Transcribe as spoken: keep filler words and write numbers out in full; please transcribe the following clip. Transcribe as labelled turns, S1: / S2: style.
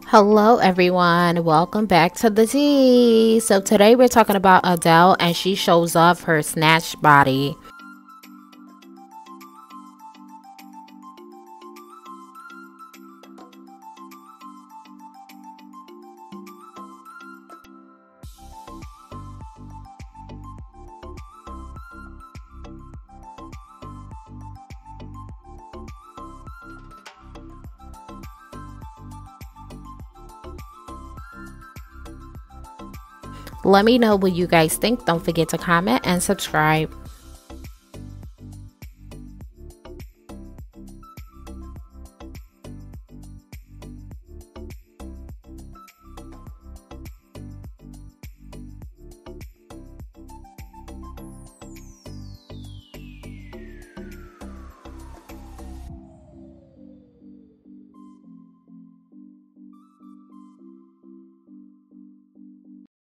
S1: Hello, everyone. Welcome back to the tea. So, today we're talking about Adele and she shows off her snatched body. Let me know what you guys think. Don't forget to comment and subscribe.